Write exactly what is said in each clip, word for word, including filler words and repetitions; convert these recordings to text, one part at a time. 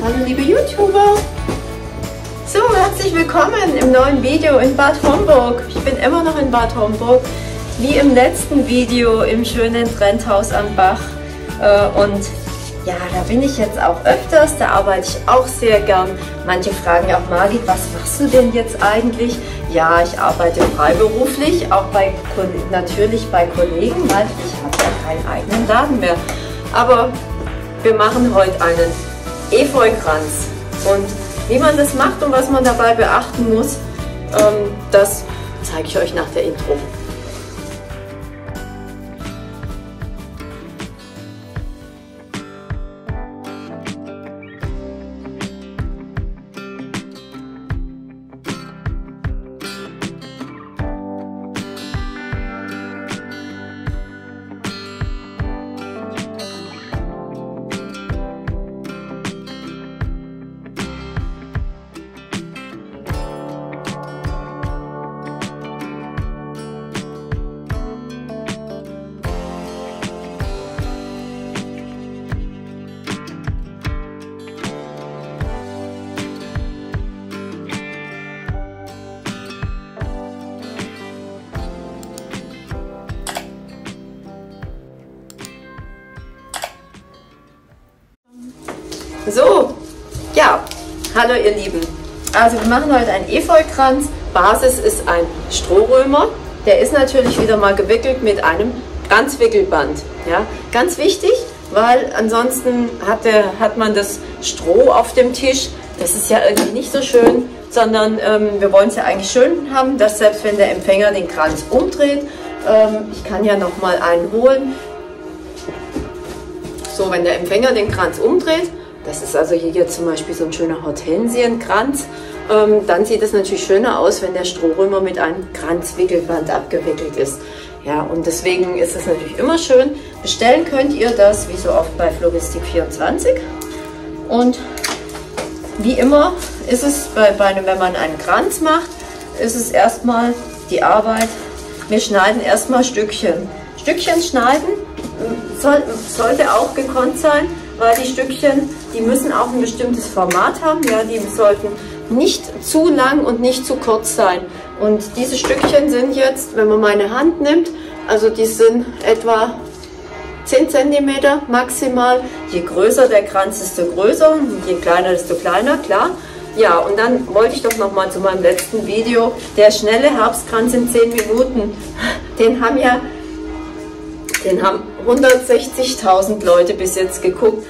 Hallo liebe YouTuber! So, herzlich willkommen im neuen Video in Bad Homburg. Ich bin immer noch in Bad Homburg, wie im letzten Video im schönen Trendhaus am Bach. Und ja, da bin ich jetzt auch öfters, da arbeite ich auch sehr gern. Manche fragen ja auch, Margit, was machst du denn jetzt eigentlich? Ja, ich arbeite freiberuflich, auch bei, natürlich bei Kollegen, weil ich habe ja keinen eigenen Laden mehr. Aber wir machen heute einen Efeukranz. Und wie man das macht und was man dabei beachten muss, ähm, das zeige ich euch nach der Intro. So, ja, hallo ihr Lieben. Also wir machen heute einen Efeukranz. Basis ist ein Strohrömer. Der ist natürlich wieder mal gewickelt mit einem Kranzwickelband. Ja, ganz wichtig, weil ansonsten hat, der, hat man das Stroh auf dem Tisch. Das ist ja irgendwie nicht so schön, sondern ähm, wir wollen es ja eigentlich schön haben, dass selbst wenn der Empfänger den Kranz umdreht, ähm, ich kann ja noch mal einen holen. So, wenn der Empfänger den Kranz umdreht, das ist also hier zum Beispiel so ein schöner Hortensienkranz, ähm, dann sieht es natürlich schöner aus, wenn der Strohrömer mit einem Kranzwickelband abgewickelt ist. Ja, und deswegen ist es natürlich immer schön. Bestellen könnt ihr das, wie so oft bei Floristik vierundzwanzig. Und wie immer ist es, bei, bei einem, wenn man einen Kranz macht, ist es erstmal die Arbeit, wir schneiden erstmal Stückchen. Stückchen schneiden soll, sollte auch gekonnt sein, weil die Stückchen, die müssen auch ein bestimmtes Format haben, ja, die sollten nicht zu lang und nicht zu kurz sein. Und diese Stückchen sind jetzt, wenn man meine Hand nimmt, also die sind etwa zehn Zentimeter maximal. Je größer der Kranz, desto größer, je kleiner, desto kleiner, klar. Ja, und dann wollte ich doch noch mal zu meinem letzten Video, der schnelle Herbstkranz in zehn Minuten, den haben ja Den haben hundertsechzigtausend Leute bis jetzt geguckt.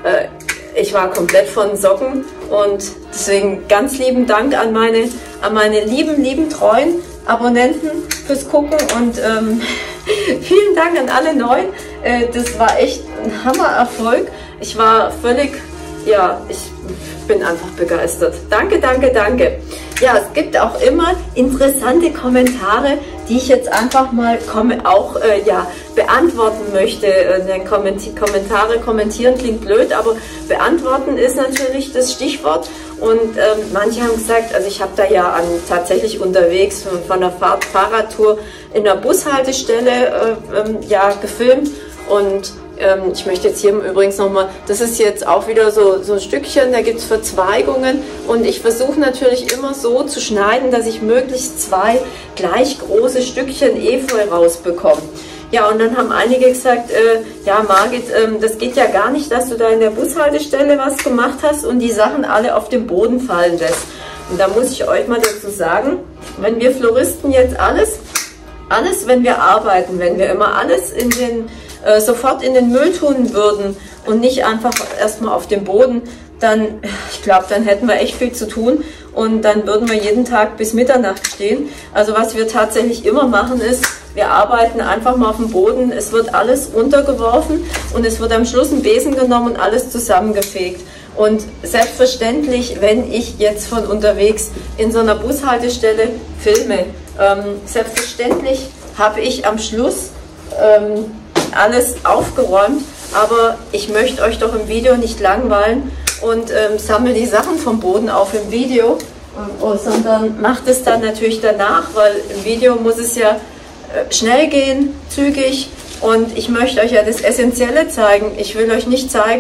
Ich war komplett von Socken und deswegen ganz lieben Dank an meine, an meine lieben, lieben treuen Abonnenten fürs Gucken und ähm, vielen Dank an alle Neuen. Das war echt ein Hammererfolg. Ich war völlig, ja, ich bin einfach begeistert. Danke, danke, danke. Ja, es gibt auch immer interessante Kommentare, die ich jetzt einfach mal auch äh, ja, beantworten möchte. Äh, Kommenti Kommentare kommentieren klingt blöd, aber beantworten ist natürlich das Stichwort. Und ähm, manche haben gesagt, also ich habe da ja an, tatsächlich unterwegs von, von einer Fahr Fahrradtour in der Bushaltestelle äh, ähm, ja, gefilmt. Und ähm, ich möchte jetzt hier übrigens nochmal, das ist jetzt auch wieder so, so ein Stückchen, da gibt es Verzweigungen und ich versuche natürlich immer so zu schneiden, dass ich möglichst zwei gleich große Stückchen Efeu rausbekomme. Ja, und dann haben einige gesagt, äh, ja Margit, äh, das geht ja gar nicht, dass du da in der Bushaltestelle was gemacht hast und die Sachen alle auf den Boden fallen lässt. Und da muss ich euch mal dazu sagen, wenn wir Floristen jetzt alles, alles, wenn wir arbeiten, wenn wir immer alles in den Äh, sofort in den Müll tun würden und nicht einfach erstmal auf dem Boden, dann, ich glaube, dann hätten wir echt viel zu tun und dann würden wir jeden Tag bis Mitternacht stehen. Also was wir tatsächlich immer machen ist, wir arbeiten einfach mal auf dem Boden, es wird alles runtergeworfen und es wird am Schluss ein Besen genommen und alles zusammengefegt. Und selbstverständlich, wenn ich jetzt von unterwegs in so einer Bushaltestelle filme, ähm, selbstverständlich habe ich am Schluss ähm, alles aufgeräumt, aber ich möchte euch doch im Video nicht langweilen und ähm, sammle die Sachen vom Boden auf im Video, oh, sondern macht es dann natürlich danach, weil im Video muss es ja äh, schnell gehen, zügig und ich möchte euch ja das Essentielle zeigen. Ich will euch nicht zeigen,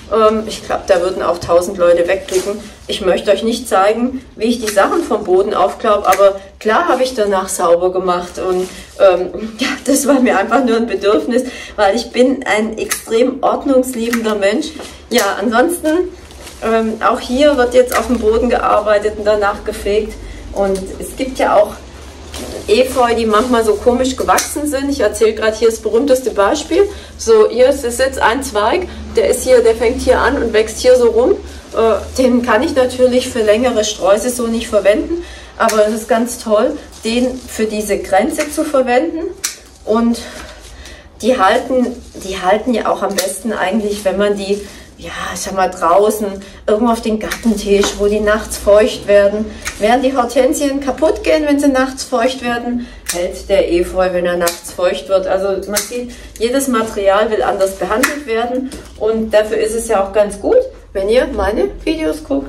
Ähm, ich glaube, da würden auch tausend Leute wegklicken. Ich möchte euch nicht zeigen, wie ich die Sachen vom Boden aufklaube, aber klar habe ich danach sauber gemacht und ähm, ja, das war mir einfach nur ein Bedürfnis, weil ich bin ein extrem ordnungsliebender Mensch. Ja, ansonsten, ähm, auch hier wird jetzt auf dem Boden gearbeitet und danach gefegt und es gibt ja auch Efeu, die manchmal so komisch gewachsen sind. Ich erzähle gerade hier das berühmteste Beispiel. So, hier ist es jetzt ein Zweig, der ist hier, der fängt hier an und wächst hier so rum. Äh, den kann ich natürlich für längere Sträuße so nicht verwenden, aber es ist ganz toll, den für diese Grenze zu verwenden. Und die halten, die halten ja auch am besten eigentlich, wenn man die, ja, ich sag mal draußen, irgendwo auf den Gartentisch, wo die nachts feucht werden. Während die Hortensien kaputt gehen, wenn sie nachts feucht werden, hält der Efeu, wenn er nachts feucht wird. Also man sieht, jedes Material will anders behandelt werden und dafür ist es ja auch ganz gut, wenn ihr meine Videos guckt.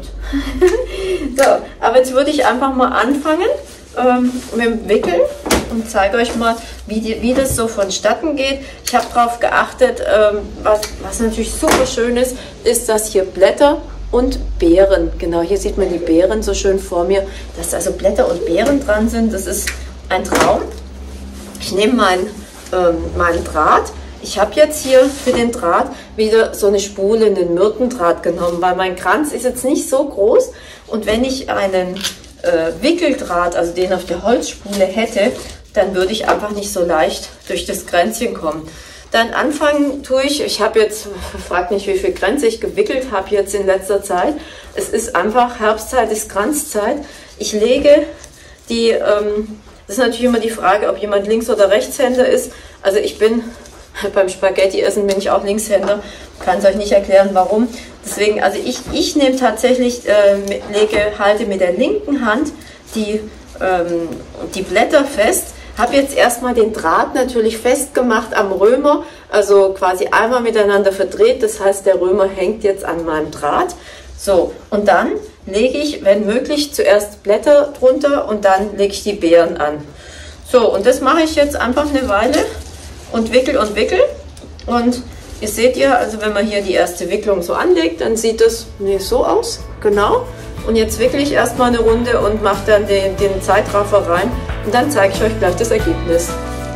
So, aber jetzt würde ich einfach mal anfangen ähm, mit dem Wickeln und zeige euch mal, wie, die, wie das so vonstatten geht. Ich habe darauf geachtet, ähm, was, was natürlich super schön ist, ist, dass hier Blätter und Beeren, genau hier sieht man die Beeren so schön vor mir, dass also Blätter und Beeren dran sind. Das ist ein Traum. Ich nehme meinen ähm, meinen Draht. Ich habe jetzt hier für den Draht wieder so eine Spule, einen Myrtendraht genommen, weil mein Kranz ist jetzt nicht so groß und wenn ich einen äh, Wickeldraht, also den auf der Holzspule hätte, dann würde ich einfach nicht so leicht durch das Kränzchen kommen. Dann anfangen tue ich, ich habe jetzt, fragt nicht, wie viel Kränze ich gewickelt habe jetzt in letzter Zeit. Es ist einfach, Herbstzeit ist Kranzzeit. Ich lege die, ähm, das ist natürlich immer die Frage, ob jemand Links- oder Rechtshänder ist. Also ich bin, beim Spaghetti-Essen bin ich auch Linkshänder, kann es euch nicht erklären, warum. Deswegen, also ich, ich nehme tatsächlich, äh, lege, halte mit der linken Hand die, ähm, die Blätter fest. Habe jetzt erstmal den Draht natürlich festgemacht am Römer, also quasi einmal miteinander verdreht, das heißt der Römer hängt jetzt an meinem Draht. So, und dann lege ich, wenn möglich, zuerst Blätter drunter und dann lege ich die Beeren an. So, und das mache ich jetzt einfach eine Weile und wickel und wickel. Und ihr seht ja, also wenn man hier die erste Wicklung so anlegt, dann sieht das nee, so aus, genau. Und jetzt wickle ich erstmal eine Runde und mache dann den, den Zeitraffer rein und dann zeige ich euch gleich das Ergebnis.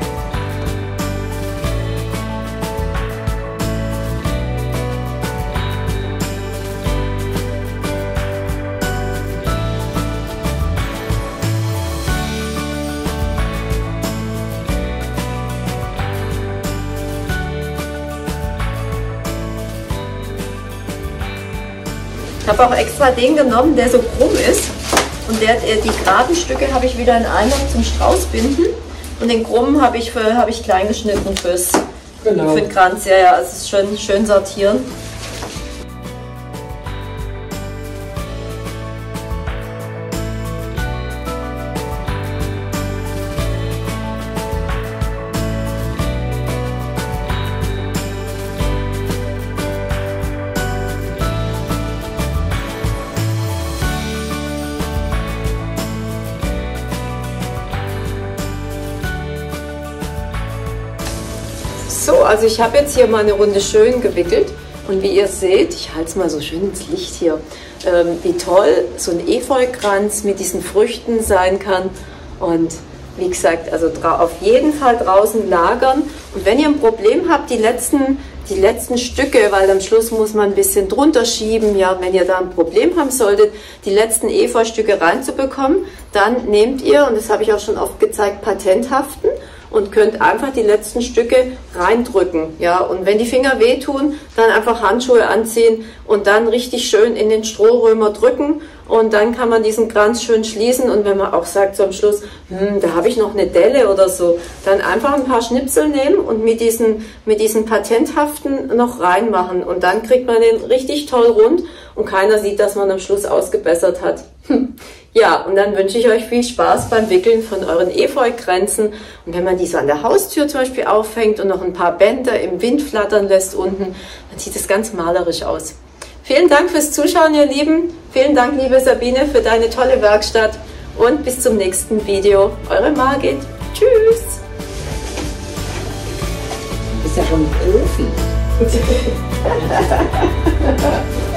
Ich habe auch extra den genommen, der so krumm ist und der, die geraden Stücke habe ich wieder in Eimer zum Straußbinden und den krummen habe ich, für, habe ich klein geschnitten fürs, genau. Für den Kranz. Ja, ja, es ist schön, schön sortieren. So, also ich habe jetzt hier mal eine Runde schön gewickelt und wie ihr seht, ich halte es mal so schön ins Licht hier, ähm, wie toll so ein Efeukranz mit diesen Früchten sein kann und wie gesagt, also auf jeden Fall draußen lagern und wenn ihr ein Problem habt, die letzten, die letzten Stücke, weil am Schluss muss man ein bisschen drunter schieben, ja, wenn ihr da ein Problem haben solltet, die letzten Efeustücke reinzubekommen, dann nehmt ihr, und das habe ich auch schon oft gezeigt, Patenthaften und könnt einfach die letzten Stücke reindrücken. Ja, und wenn die Finger wehtun, dann einfach Handschuhe anziehen und dann richtig schön in den Strohrömer drücken und dann kann man diesen Kranz schön schließen und wenn man auch sagt so am Schluss, hm, da habe ich noch eine Delle oder so, dann einfach ein paar Schnipsel nehmen und mit diesen, mit diesen Patenthaften noch reinmachen und dann kriegt man den richtig toll rund und keiner sieht, dass man am Schluss ausgebessert hat. Ja, und dann wünsche ich euch viel Spaß beim Wickeln von euren Efeukränzen. Und wenn man die so an der Haustür zum Beispiel aufhängt und noch ein paar Bänder im Wind flattern lässt unten, dann sieht es ganz malerisch aus. Vielen Dank fürs Zuschauen, ihr Lieben. Vielen Dank, liebe Sabine, für deine tolle Werkstatt. Und bis zum nächsten Video. Eure Margit. Tschüss. Du bist ja schon Profi. gut.